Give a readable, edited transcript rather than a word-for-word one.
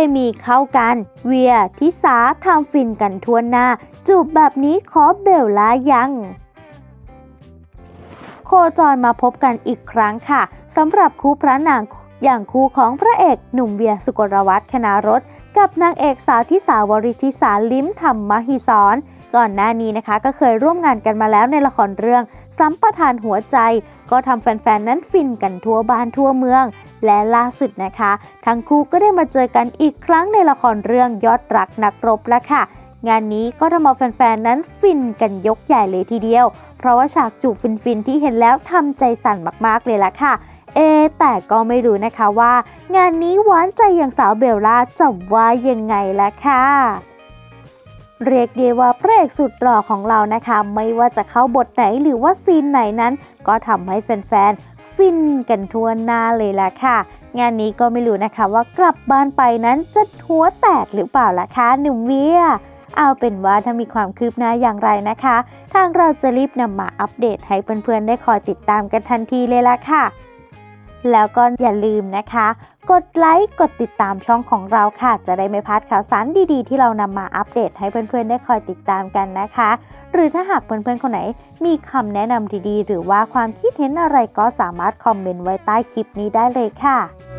มีเข้ากันเวียทิสาทำฟินกันทั่วหน้าจูบแบบนี้ขอเบลล่ายังโคจรมาพบกันอีกครั้งค่ะสำหรับคู่พระนางอย่างคู่ของพระเอกหนุ่มเวียสุกลวัฒน์คณารสกับนางเอกสาวทิสาวริธิสาลิ้มธรรมมหิศรก่อนหน้านี้นะคะก็เคยร่วมงานกันมาแล้วในละครเรื่องสัมปทานหัวใจก็ทำแฟนๆนั้นฟินกันทั่วบ้านทั่วเมืองและล่าสุดนะคะทั้งคู่ก็ได้มาเจอกันอีกครั้งในละครเรื่องยอดรักนักรบแล้วค่ะงานนี้ก็ทำเอาแฟนๆนั้นฟินกันยกใหญ่เลยทีเดียวเพราะว่าฉากจูบฟินๆที่เห็นแล้วทำใจสั่นมากๆเลยล่ะค่ะแต่ก็ไม่รู้นะคะว่างานนี้หวานใจอย่างสาวเบลล่าจะว่ายังไงล่ะค่ะเรียกได้ว่าพระเอกสุดหล่อของเรานะคะไม่ว่าจะเข้าบทไหนหรือว่าซีนไหนนั้นก็ทำให้แฟนๆฟินกันทั่วหน้าเลยล่ะค่ะงานนี้ก็ไม่รู้นะคะว่ากลับบ้านไปนั้นจะหัวแตกหรือเปล่าล่ะคะหนุ่มเวียเอาเป็นว่าถ้ามีความคืบหน้าอย่างไรนะคะทางเราจะรีบนำมาอัปเดตให้เพื่อนๆได้คอยติดตามกันทันทีเลยล่ะค่ะแล้วก็อย่าลืมนะคะกดไลค์กดติดตามช่องของเราค่ะจะได้ไม่พลาดข่าวสารดีๆที่เรานำมาอัปเดตให้เพื่อนๆได้คอยติดตามกันนะคะหรือถ้าหากเพื่อนๆคนไหนมีคำแนะนำดีๆหรือว่าความคิดเห็นอะไรก็สามารถคอมเมนต์ไว้ใต้คลิปนี้ได้เลยค่ะ